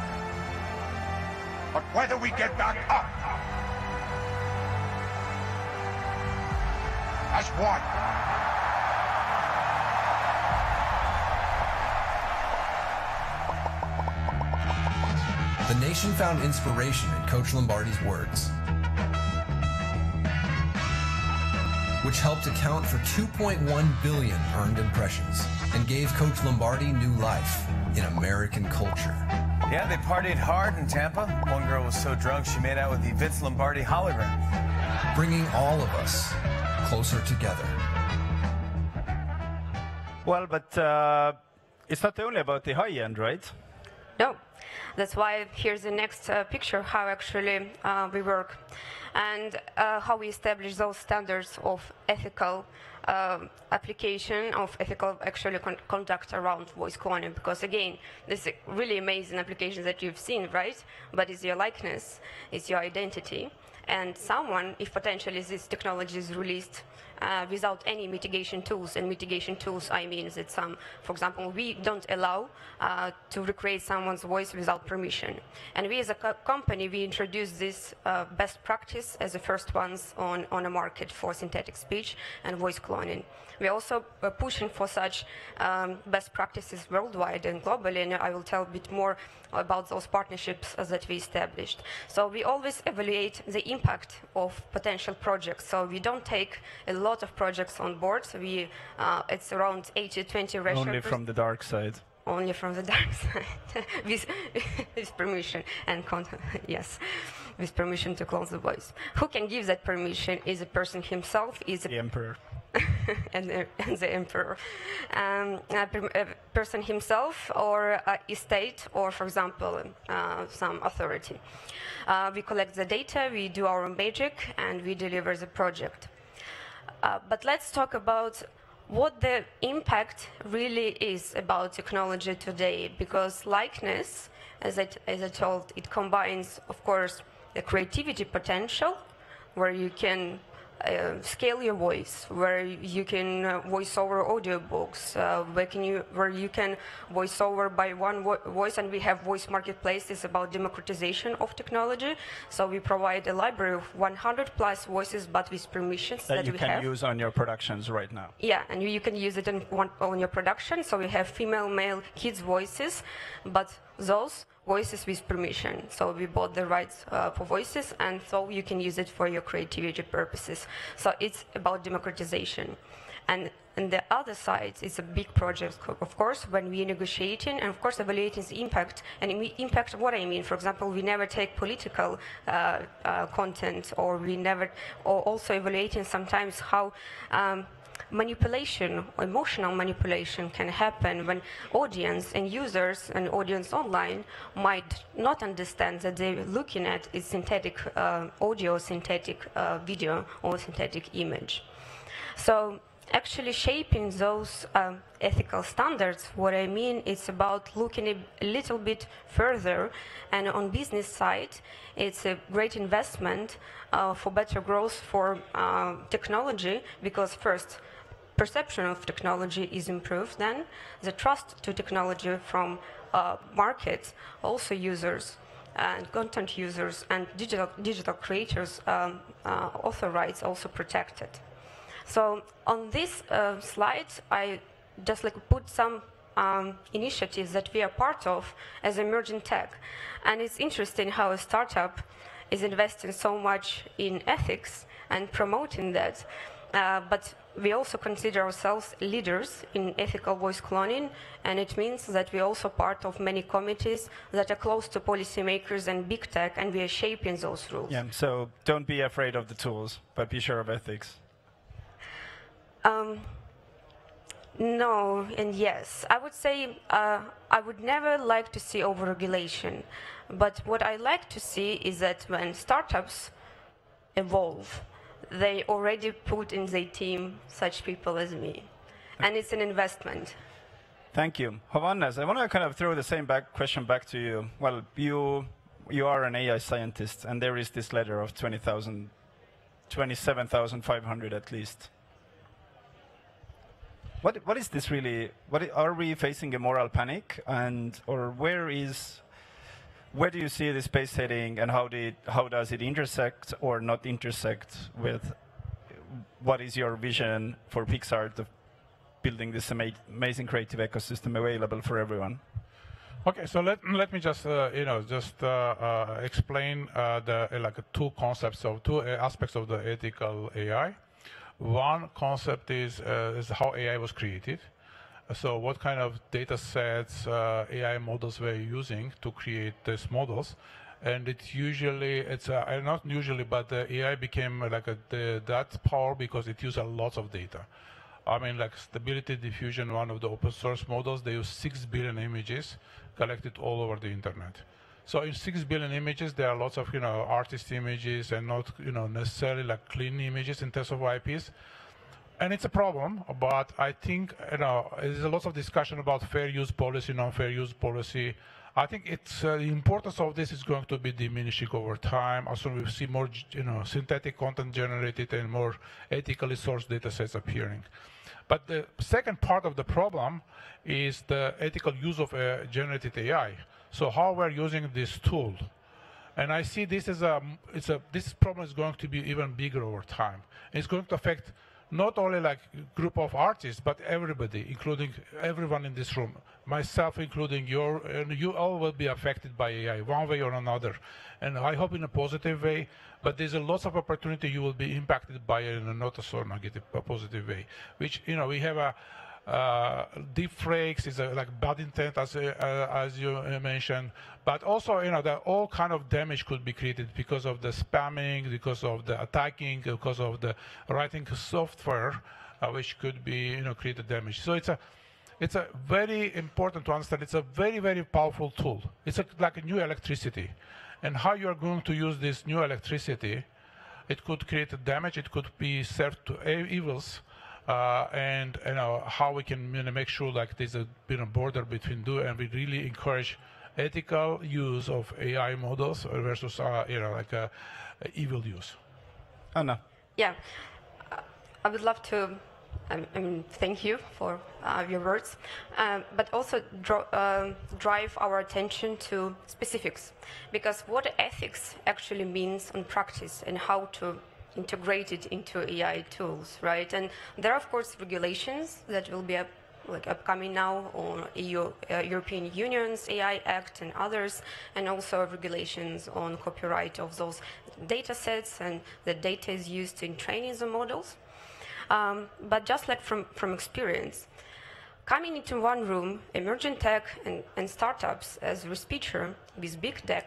Speaker 7: but whether we get back up. As one.
Speaker 6: The nation found inspiration in Coach Lombardi's words, which helped account for 2.1 billion earned impressions and gave Coach Lombardi new life in American culture.
Speaker 9: Yeah, they partied hard in Tampa. One girl was so drunk she made out with the Vince Lombardi hologram.
Speaker 6: Bringing all of us closer together.
Speaker 1: Well, but it's not only about the high end, right?
Speaker 5: No. That's why here's the next picture, how actually we work, and how we establish those standards of ethical application, of ethical actually conduct around voice cloning. Because again, this is really amazing applications that you've seen, right? But it's your likeness, it's your identity. And someone, if potentially this technology is released without any mitigation tools, and mitigation tools, I mean that for example, we don't allow to recreate someone's voice without permission. And we as a company, we introduced this best practice as the first ones on the market for synthetic speech and voice cloning. We're also pushing for such best practices worldwide and globally, and I will tell a bit more about those partnerships that we established. So we always evaluate the impact of potential projects. So we don't take a lot of projects on board. So it's around 80-20 ratio.
Speaker 1: Only from the dark side.
Speaker 5: Only from the dark side, with permission and yes, with permission to clone the voice. Who can give that permission is the person himself, is
Speaker 1: the emperor.
Speaker 5: and the emperor, a person himself, or a state, or for example, some authority. We collect the data, we do our magic, and we deliver the project. But let's talk about what the impact really is about technology today, because likeness, as I told, it combines, of course, the creativity potential, where you can scale your voice, where you can voice over audiobooks, where you can voice over by one voice, and we have voice marketplaces about democratization of technology. So we provide a library of 100+ voices, but with permissions that
Speaker 1: you can use on your productions right now.
Speaker 5: Yeah, and you can use it on your production. So we have female, male, kids' voices, but those voices with permission. So we bought the rights for voices, and so you can use it for your creativity purposes. So it's about democratization. And the other side is a big project, of course, when we're negotiating, and of course evaluating the impact. And impact, what I mean, for example, we never take political content, or we never, or also evaluating sometimes how manipulation, emotional manipulation can happen when audience and users and audience online might not understand that they're looking at is synthetic audio, synthetic video, or synthetic image. So actually shaping those ethical standards, what I mean is about looking a little bit further, and on business side, it's a great investment for better growth for technology, because first, perception of technology is improved, then the trust to technology from markets, also users, and content users, and digital creators, author rights also protected. So on this slide, I just put some initiatives that we are part of as emerging tech. And it's interesting how a startup is investing so much in ethics and promoting that. But we also consider ourselves leaders in ethical voice cloning, and it means that we're also part of many committees that are close to policymakers and big tech, and we are shaping those rules.
Speaker 1: Yeah, so don't be afraid of the tools, but be sure of ethics.
Speaker 5: No and yes. I would say I would never like to see overregulation, but what I like to see is that when startups evolve, they already put in their team such people as me, and it's an investment.
Speaker 1: Thank you. Hovannes, I want to kind of throw the same question back to you. Well, you are an AI scientist, and there is this letter of 27,500 at least. What is this really? Are we facing a moral panic, or where do you see the space heading, and how does it intersect or not intersect with what is your vision for Pixar of building this amazing creative ecosystem available for everyone?
Speaker 2: Okay, so let me just explain two concepts of two aspects of the ethical AI. One concept is how AI was created. So what kind of data sets AI models were using to create these models. And it's not usually, but the AI became that power because it used a lot of data. I mean, like Stability Diffusion, one of the open source models, they use 6 billion images collected all over the internet. So in 6 billion images, there are lots of artist images and not necessarily like clean images in terms of IPs. And it's a problem, but I think there's a lot of discussion about fair use policy, non-fair use policy. I think the importance of this is going to be diminishing over time. Also, we see more synthetic content generated and more ethically sourced data sets appearing. But the second part of the problem is the ethical use of generative AI. So how we're using this tool. And I see this as this problem is going to be even bigger over time. It's going to affect not only like group of artists, but everybody, including everyone in this room, myself, including you all will be affected by AI one way or another. And I hope in a positive way, but there's a lot of opportunity you will be impacted by it in a not so negative, positive way, which, we have a deep fakes is like bad intent, as you mentioned, but also that all kind of damage could be created because of the spamming, because of the attacking, because of the writing software, which could be created damage. So it's a very important to understand. It's a very, very powerful tool. It's like a new electricity, and how you are going to use this new electricity, it could create a damage. It could be served to evils. And how we can make sure like there's a border between and we really encourage ethical use of AI models versus evil use.
Speaker 1: Anna.
Speaker 5: Yeah, I would love to thank you for your words, but also drive our attention to specifics, because what ethics actually means in practice and how to integrate it into AI tools, right? And there are, of course, regulations that will be upcoming now on European Union's AI Act and others, and also regulations on copyright of those data sets and the data is used in training the models. But just like from experience, coming into one room, emerging tech and startups as respeecher with big tech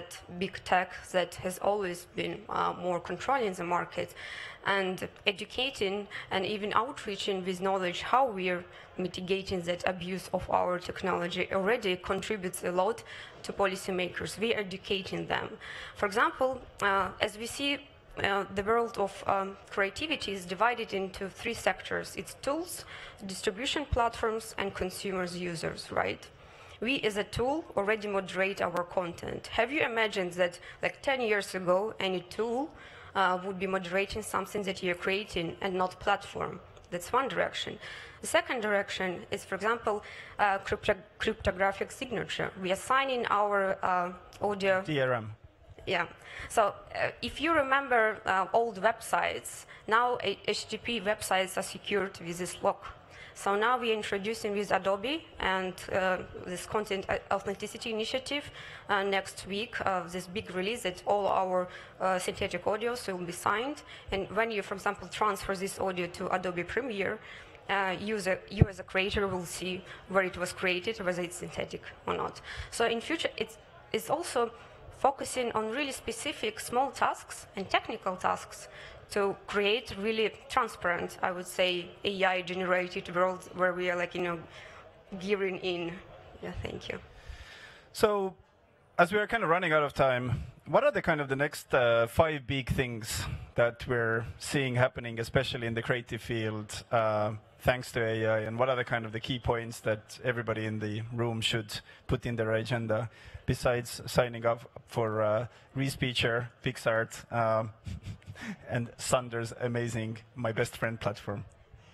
Speaker 5: that has always been more controlling the market, and educating and even outreaching with knowledge how we're mitigating that abuse of our technology already contributes a lot to policymakers. We're educating them. For example, as we see, the world of creativity is divided into 3 sectors. It's tools, distribution platforms, and consumers, users, right? We, as a tool, already moderate our content. Have you imagined that, like 10 years ago, any tool would be moderating something that you're creating and not platform? That's one direction. The second direction is, for example, cryptographic signature. We are signing our audio...
Speaker 1: DRM.
Speaker 5: Yeah. So if you remember old websites, now HTTP websites are secured with this lock. So now we're introducing with Adobe and this content authenticity initiative next week, this big release that all our synthetic audios will be signed. And when you, for example, transfer this audio to Adobe Premiere, you as a creator will see where it was created, whether it's synthetic or not. So in future, it's also focusing on really specific small tasks and technical tasks to create really transparent, I would say, AI-generated world where we are, like, gearing in. Yeah, thank you.
Speaker 1: So, as we are kind of running out of time, what are the next 5 big things that we're seeing happening, especially in the creative field, thanks to AI, and what are the key points that everybody in the room should put in their agenda, besides signing up for Respeecher, PixArt, and Sunder's amazing My Best Friend platform?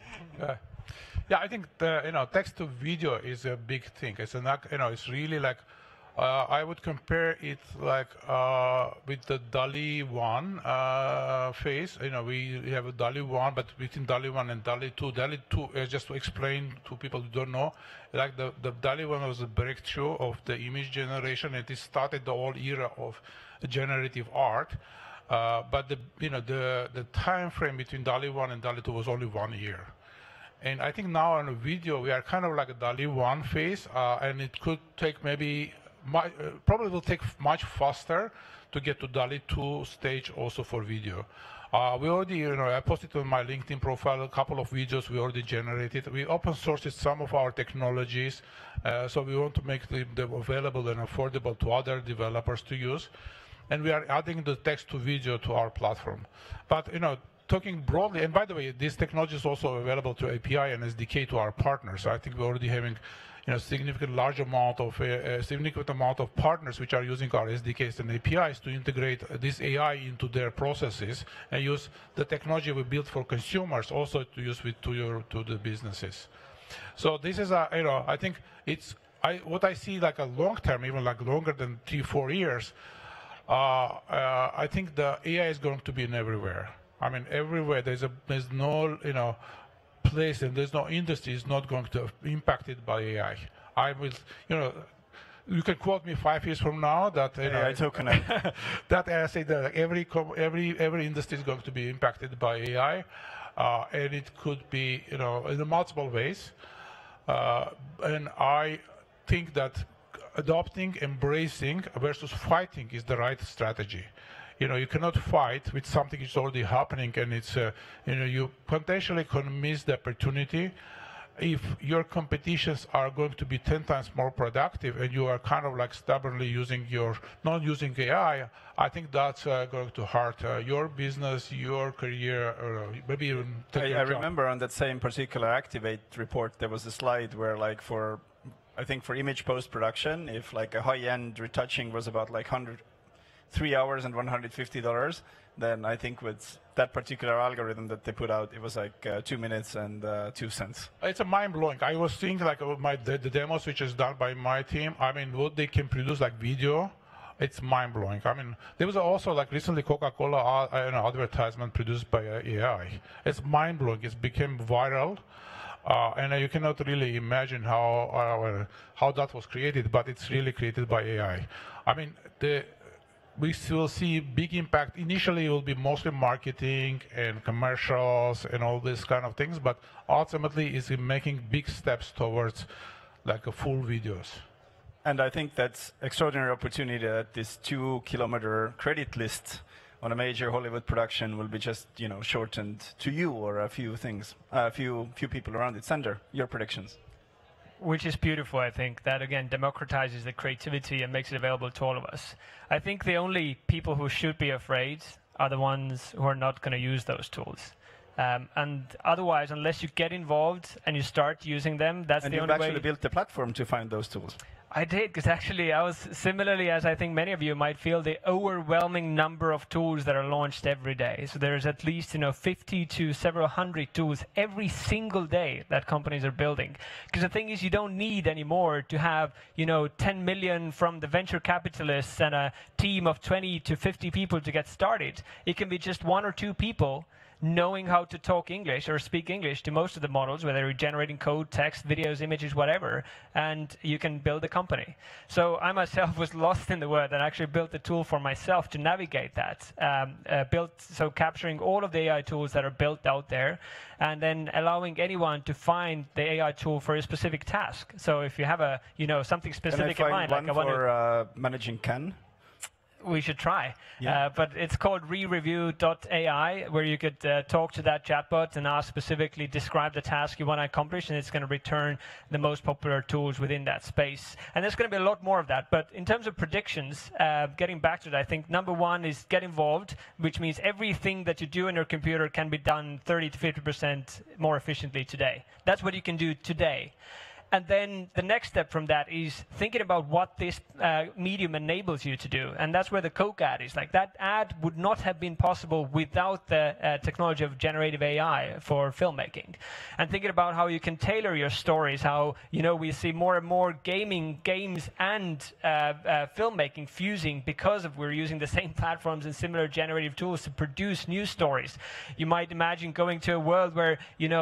Speaker 2: Yeah, I think text to video is a big thing. It's it's really like I would compare it like with the Dalle 1 phase. We have a Dalle 1, but between Dalle 1 and Dalle 2, Dalle 2, just to explain to people who don't know, like the Dalle 1 was a breakthrough of the image generation. It started the whole era of generative art. But the time frame between Dalle 1 and Dalle 2 was only 1 year. And I think now on a video, we are kind of like a Dalle 1 phase, and it could take maybe probably will take much faster to get to Dalle 2 stage also for video. We already, I posted on my LinkedIn profile a couple of videos we already generated. We open sourced some of our technologies, so we want to make them available and affordable to other developers to use. And we are adding the text to video to our platform. But, talking broadly, and by the way, this technology is also available to API and SDK to our partners. So I think we're already having significant amount of partners which are using our SDKs and APIs to integrate this AI into their processes and use the technology we built for consumers also to use to the businesses. So this is I think what I see like a long term, even like longer than 3-4 years. I think the AI is going to be in everywhere. I mean, everywhere. There's no place and there's no industry is not going to be impacted by AI. I will, you can quote me 5 years from now that
Speaker 1: AI token
Speaker 2: that I say that every industry is going to be impacted by AI, and it could be in multiple ways. And I think that adopting, embracing versus fighting is the right strategy. You cannot fight with something that's already happening, and it's you potentially can miss the opportunity if your competitions are going to be 10 times more productive and you are kind of like stubbornly not using AI. I think that's going to hurt your business, your career, or maybe even take your job.
Speaker 1: I remember on that same particular Activate report, there was a slide where like for image post-production, if like a high-end retouching was about like 3 hours and $150, then I think with that particular algorithm that they put out, it was like 2 minutes and 2 cents.
Speaker 2: It's a mind-blowing. I was thinking like the demos which is done by my team. I mean, what they can produce like video, it's mind-blowing. I mean, there was also like recently Coca-Cola advertisement produced by AI. It's mind-blowing. It's became viral. And you cannot really imagine how that was created, but it's really created by AI. I mean, we will see big impact. Initially, it will be mostly marketing and commercials and all these kind of things, but ultimately, it's making big steps towards like a full videos.
Speaker 1: And I think that's extraordinary opportunity that this 2-kilometer credit list on a major Hollywood production will be just, shortened to you or a few things, a few people around its center. Your predictions?
Speaker 4: Which is beautiful, I think. That, again, democratizes the creativity and makes it available to all of us. I think the only people who should be afraid are the ones who are not going to use those tools. And otherwise, unless you get involved and you start using them, that's the only way.
Speaker 1: And you've actually built the platform to find those tools.
Speaker 4: I did, because actually I was, similarly as I think many of you might feel, the overwhelming number of tools that are launched every day. So there's at least 50 to several hundred tools every single day that companies are building. Because the thing is, you don't need anymore to have 10 million from the venture capitalists and a team of 20 to 50 people to get started. It can be just 1 or 2 people knowing how to talk English or speak English to most of the models, whether you're generating code, text, videos, images, whatever, and you can build a company. So I myself was lost in the word and actually built a tool for myself to navigate that. So capturing all of the AI tools that are built out there, and then allowing anyone to find the AI tool for a specific task. So if you have a something specific in mind,
Speaker 1: like I want for managing Ken.
Speaker 4: We should try.
Speaker 1: Yeah.
Speaker 4: But it's called rereview.ai, where you could talk to that chatbot and ask specifically, describe the task you want to accomplish, and it's going to return the most popular tools within that space. And there's going to be a lot more of that. But in terms of predictions, getting back to that, I think number 1 is get involved, which means everything that you do on your computer can be done 30 to 50% more efficiently today. That's what you can do today. And then the next step from that is thinking about what this medium enables you to do. And that's where the Coke ad is. Like, that ad would not have been possible without the technology of generative AI for filmmaking. And thinking about how you can tailor your stories, how, we see more and more games and filmmaking fusing because we're using the same platforms and similar generative tools to produce new stories. You might imagine going to a world where,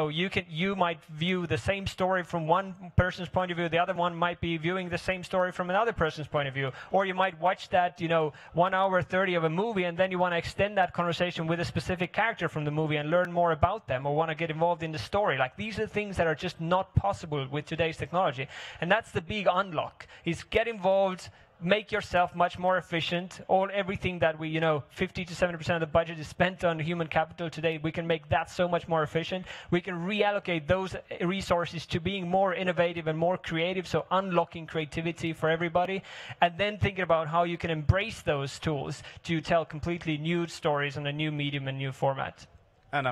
Speaker 4: you might view the same story from one person's point of view, the other one might be viewing the same story from another person's point of view. Or you might watch that, 1 hour 30 of a movie, and then you want to extend that conversation with a specific character from the movie and learn more about them, or want to get involved in the story. Like, these are things that are just not possible with today's technology. And that's the big unlock, is get involved, make yourself much more efficient. Everything that we, 50 to 70% of the budget is spent on human capital today, we can make that so much more efficient. We can reallocate those resources to being more innovative and more creative, so unlocking creativity for everybody. And then thinking about how you can embrace those tools to tell completely new stories on a new medium and new format.
Speaker 1: Anna.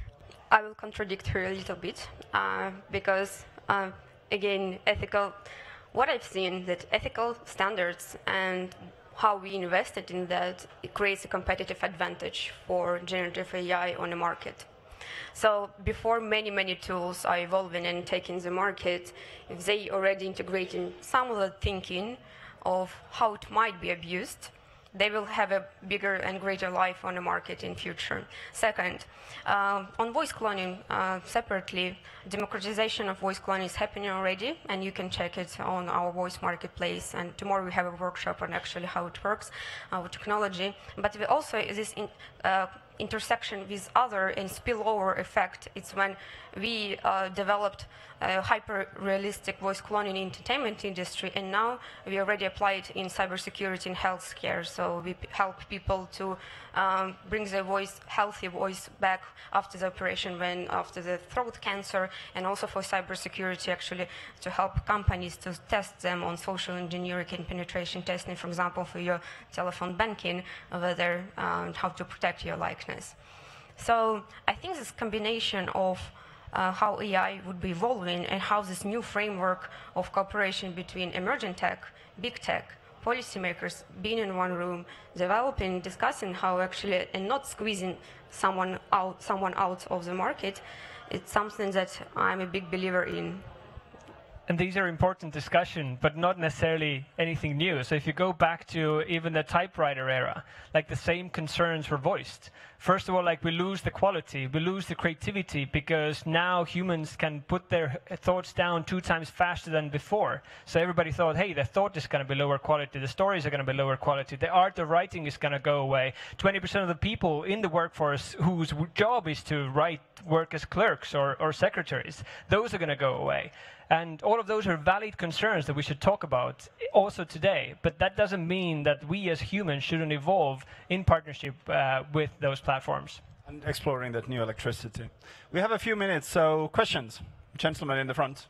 Speaker 5: I will contradict her a little bit because, again, what I've seen, that ethical standards and how we invested in that, it creates a competitive advantage for generative AI on the market. So before many tools are evolving and taking the market, if they already integrating some of the thinking of how it might be abused, they will have a bigger and greater life on the market in future. Second, on voice cloning, separately, democratization of voice cloning is happening already, and you can check it on our voice marketplace. And tomorrow we have a workshop on actually how it works, our technology. But we also this intersection with other and spillover effect. It's when we developed a hyper-realistic voice cloning in entertainment industry, and now we already apply it in cybersecurity and healthcare. So we help people to bring their voice, healthy voice, back after the operation, after the throat cancer, and also for cybersecurity, actually, to help companies to test them on social engineering and penetration testing, for example, for your telephone banking, whether how to protect your likeness. So I think this combination of how AI would be evolving and how this new framework of cooperation between emerging tech, big tech, policymakers being in one room, developing, discussing how actually, and not squeezing someone out of the market, it's something that I'm a big believer in.
Speaker 4: And these are important discussion, but not necessarily anything new. So if you go back to even the typewriter era, like the same concerns were voiced. First of all, like we lose the quality, we lose the creativity, because now humans can put their thoughts down 2 times faster than before. So everybody thought, hey, the thought is going to be lower quality, the stories are going to be lower quality, the art of writing is going to go away. 20% of the people in the workforce whose job is to write work as clerks or secretaries, those are going to go away. And all of those are valid concerns that we should talk about also today. But that doesn't mean that we as humans shouldn't evolve in partnership with those platforms.
Speaker 1: And exploring that new electricity. We have a few minutes, so questions. Gentleman in the front.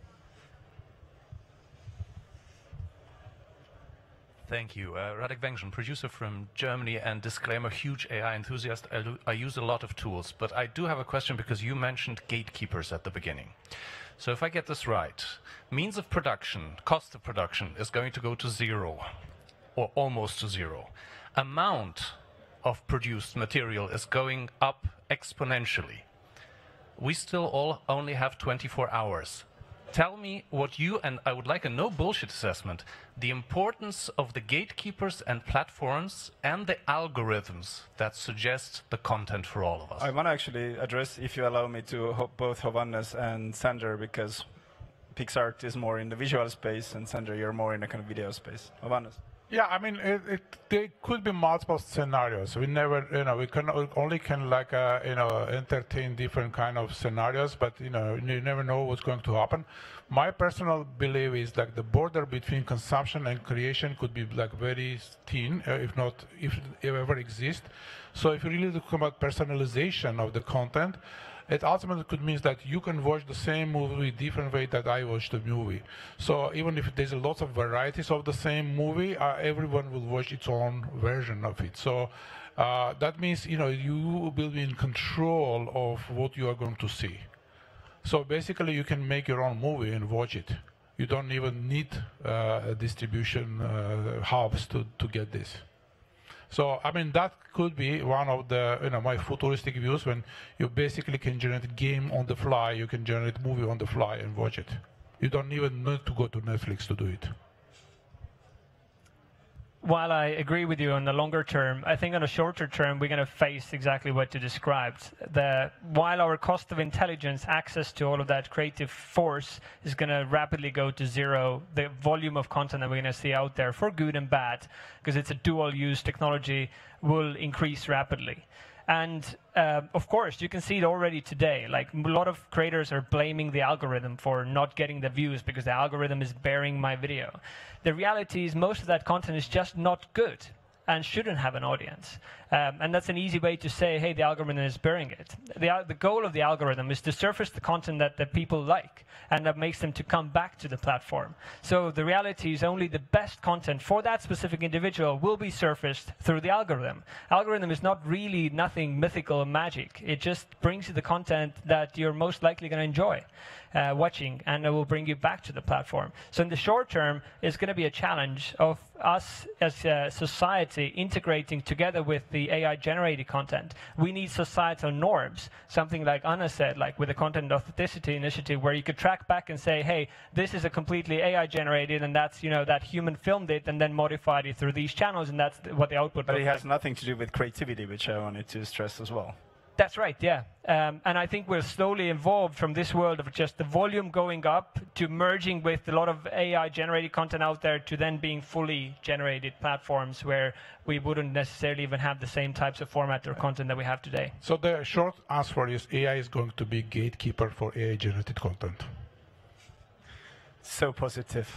Speaker 10: Thank you. Radek Wengschen, producer from Germany, and disclaimer, huge AI enthusiast. I use a lot of tools, but I do have a question because you mentioned gatekeepers at the beginning. So if I get this right, means of production, cost of production is going to go to 0, or almost to 0. Amount of produced material is going up exponentially. We still all only have 24 hours. Tell me what you, and I would like a no bullshit assessment, the importance of the gatekeepers and platforms and the algorithms that suggest the content for all of us.
Speaker 1: I want to actually address, if you allow me, to both Johannes and Sander, because PixArt is more in the visual space, and Sander, you're more in the kind of video space. Johannes.
Speaker 2: Yeah, I mean, there could be multiple scenarios. We never, we only can like, entertain different kind of scenarios, but you never know what's going to happen. My personal belief is like the border between consumption and creation could be like very thin, if it ever exists. So if you really look about personalization of the content, it ultimately could mean that you can watch the same movie different way that I watched the movie. So even if there's lots of varieties of the same movie, everyone will watch its own version of it. So that means you will be in control of what you are going to see. So basically, you can make your own movie and watch it. You don't even need distribution hubs to get this. So, I mean, that could be one of the, my futuristic views, when you basically can generate a game on the fly, you can generate a movie on the fly and watch it. You don't even need to go to Netflix to do it.
Speaker 4: While I agree with you on the longer term, I think on a shorter term, we're going to face exactly what you described. While our cost of intelligence, access to all of that creative force is going to rapidly go to 0, the volume of content that we're going to see out there, for good and bad, because it's a dual-use technology, will increase rapidly. And of course, you can see it already today. Like, a lot of creators are blaming the algorithm for not getting the views because the algorithm is burying my video. The reality is most of that content is just not good and shouldn't have an audience. And that's an easy way to say, hey, the algorithm is burying it. The goal of the algorithm is to surface the content that the people like, and that makes them to come back to the platform. So the reality is only the best content for that specific individual will be surfaced through the algorithm. Algorithm is not really nothing mythical or magic. It just brings you the content that you're most likely going to enjoy watching, and it will bring you back to the platform. So in the short term, it's going to be a challenge of us as a society integrating together with the AI-generated content. We need societal norms, something like Anna said, like with the Content Authenticity Initiative, where you could track back and say, hey, this is a completely AI-generated, and that's, that human filmed it and then modified it through these channels, and that's what the output.
Speaker 1: But it has nothing to do with creativity, which I wanted to stress as well.
Speaker 4: That's right, yeah. And I think we'll slowly evolve from this world of just the volume going up to merging with a lot of AI-generated content out there to then being fully generated platforms where we wouldn't necessarily even have the same types of format or content that we have today.
Speaker 2: So the short answer is AI is going to be gatekeeper for AI-generated content.
Speaker 1: So positive.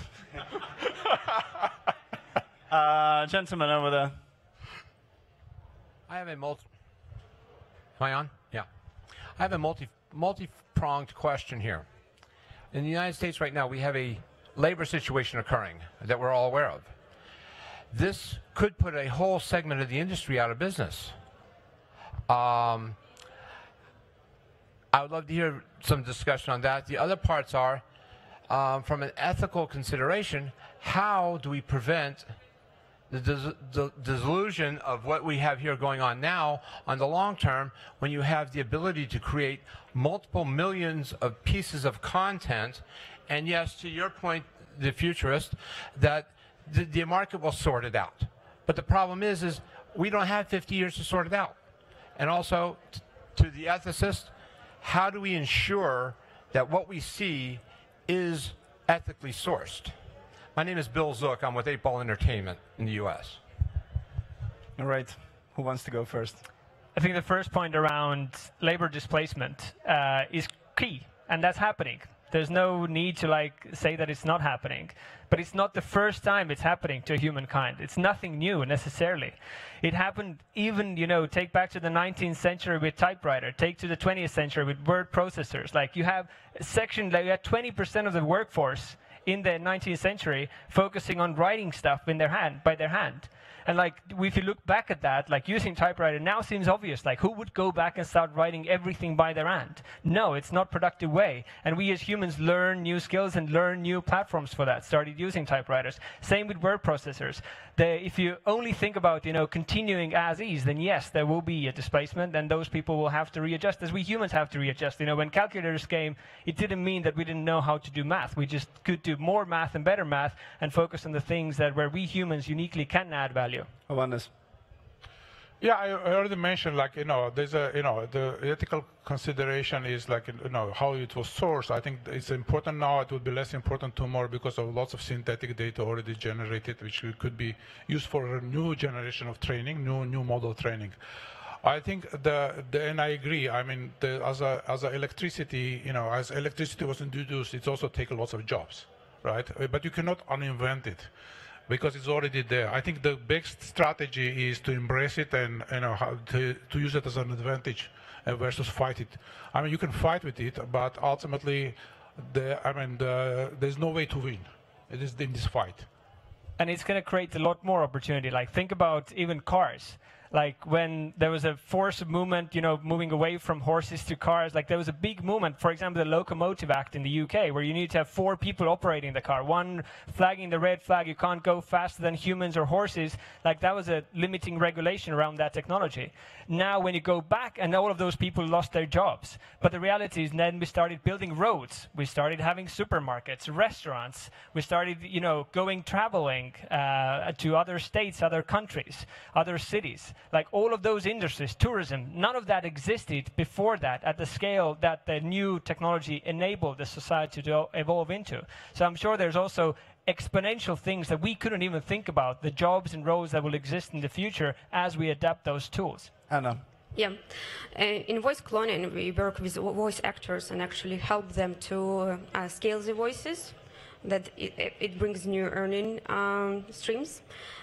Speaker 1: Gentleman over there.
Speaker 11: I have a Am I on? Yeah. I have a multi-pronged question here. In the United States right now, we have a labor situation occurring that we're all aware of. This could put a whole segment of the industry out of business. I would love to hear some discussion on that. The other parts are, from an ethical consideration, how do we prevent the delusion of what we have here going on now on the long term, when you have the ability to create multiple millions of pieces of content And yes, to your point, the futurist, that the market will sort it out. But the problem is we don't have 50 years to sort it out. And also, to the ethicist, how do we ensure that what we see is ethically sourced? My name is Bill Zook. I'm with 8 Ball Entertainment in the U.S.
Speaker 1: All right. Who wants to go first?
Speaker 4: I think the first point around labor displacement is key, and that's happening. There's no need to say that it's not happening, but it's not the first time it's happening to humankind. It's nothing new necessarily. It happened even, take back to the 19th century with typewriter, take to the 20th century with word processors. Like you have a section, you had 20% of the workforce in the 19th century focusing on writing stuff by their hand. And if you look back at that, using typewriter now seems obvious. Who would go back and start writing everything by their hand? No, it's not a productive way. And we as humans learn new skills and learn new platforms for that, started using typewriters. Same with word processors. If you only think about, continuing as is, then yes, there will be a displacement, and those people will have to readjust, as we humans have to readjust. When calculators came, it didn't mean that we didn't know how to do math. We just could do more math and better math and focus on the things where we humans uniquely can add value.
Speaker 1: Awareness.
Speaker 2: Yeah, I already mentioned, there's the ethical consideration is how it was sourced. I think it's important now. It would be less important tomorrow because of lots of synthetic data already generated, which could be used for a new generation of training, new model training. I think and I agree. I mean, as electricity, as electricity was introduced, it's also taken lots of jobs, right? But you cannot uninvent it, because it's already there. I think the best strategy is to embrace it and how to use it as an advantage versus fight it. I mean, you can fight with it, but ultimately, there's no way to win. It is in this fight.
Speaker 4: And it's going to create a lot more opportunity. Think about even cars. When there was a force of movement, moving away from horses to cars, there was a big movement, for example, the Locomotive Act in the UK, where you need to have 4 people operating the car, one flagging the red flag, you can't go faster than humans or horses. That was a limiting regulation around that technology. Now, when you go back, and all of those people lost their jobs, but the reality is then we started building roads, we started having supermarkets, restaurants, we started, traveling to other states, other countries, other cities. All of those industries, tourism, none of that existed before that at the scale that the new technology enabled the society to evolve into. So I'm sure there's also exponential things that we couldn't even think about, the jobs and roles that will exist in the future as we adapt those tools.
Speaker 1: Anna.
Speaker 5: Yeah. In voice cloning, we work with voice actors and actually help them to scale the voices, that it brings new earning streams.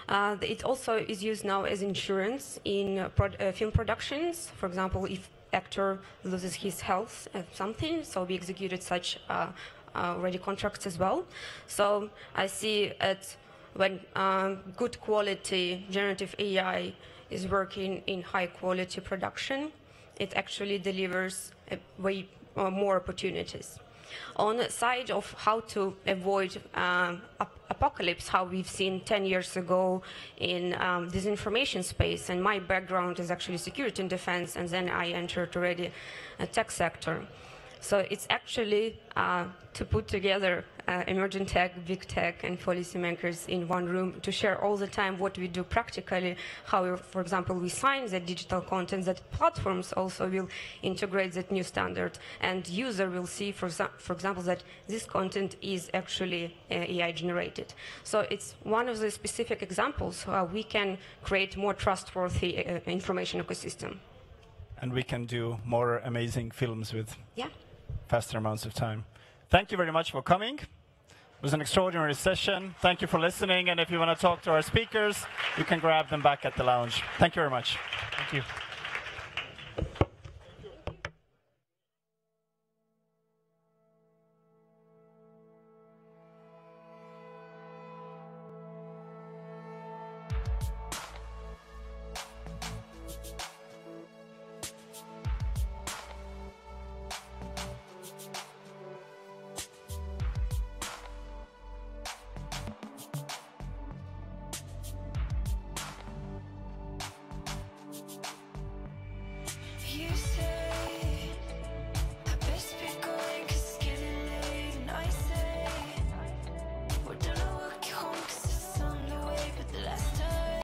Speaker 5: It also is used now as insurance in film productions. For example, if actor loses his health or something, so we executed such already contracts as well. So I see it when good quality generative AI is working in high quality production, it actually delivers way more opportunities. On the side of how to avoid apocalypse, how we've seen 10 years ago in disinformation space, and my background is actually security and defense, and then I entered already a tech sector. So it's actually to put together emerging tech, big tech, and policymakers in one room to share all the time what we do practically, how, for example, we sign the digital content, that platforms also will integrate that new standard, and user will see, for example, that this content is actually AI generated. So it's one of the specific examples how we can create more trustworthy information ecosystem.
Speaker 1: And we can do more amazing films with faster amounts of time. Thank you very much for coming. It was an extraordinary session. Thank you for listening. And if you want to talk to our speakers, you can grab them back at the lounge. Thank you very much.
Speaker 4: Thank you.